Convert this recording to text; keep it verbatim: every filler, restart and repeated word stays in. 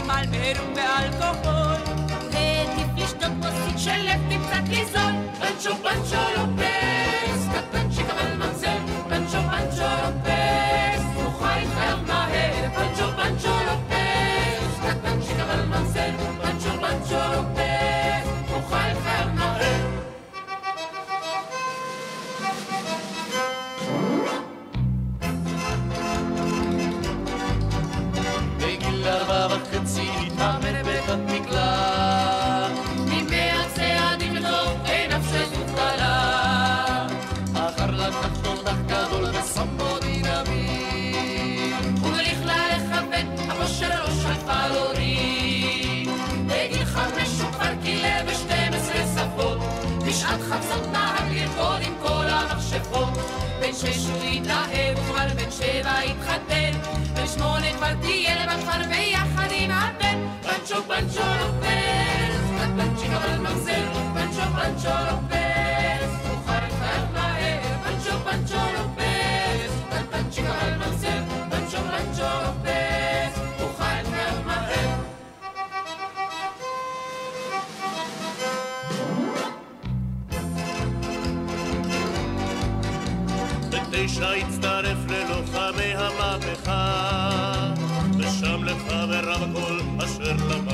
על מרום ואלכוהול, העדיף לשתות כוסית של לפטים קצת ליזול. פנצ'ו פנצ'ו לופס, קטנצ'יק אבל ממזל, פנצ'ו פנצ'ו לופס, הוא חי חייו מהר. פנצ'ו פנצ'ו לופס, קטנצ'יק אבל ממזל, פנצ'ו פנצ'ו לופס, הוא חי חייו מהר. בגיל ארבע וחצי התאמן בתת מקלע, ממאה צעדים לדור אין אף שזוף קלה, אחר לקח תותח גדול ושם בו דינמיט, ובכלל לכוון אבו של ראש אלפלורי. בגיל חמש הוא כבר גילה ב-שתים עשרה שפות, בשעת חצות נהג לרקוד עם כל המכשפות. בן שש הוא התאהב, כבר בן שבע התחתן, בן שמונה כבר טייל בכפר ביחד עם הבן. פנצ'ו פנצ'ו לופס, קטנצ'יק אבל ממזל, פנצ'ו פנצ'ו לופס, הוא חי חייו מהר. פנצ'ו פנצ'ו לופס, קטנצ'יק אבל ממזל, פנצ'ו פנצ'ו לופס, הוא חי חייו מהר. בתשע הצטרף ללוחמי המהפכה, ושם לחבריו הכל אשר למד.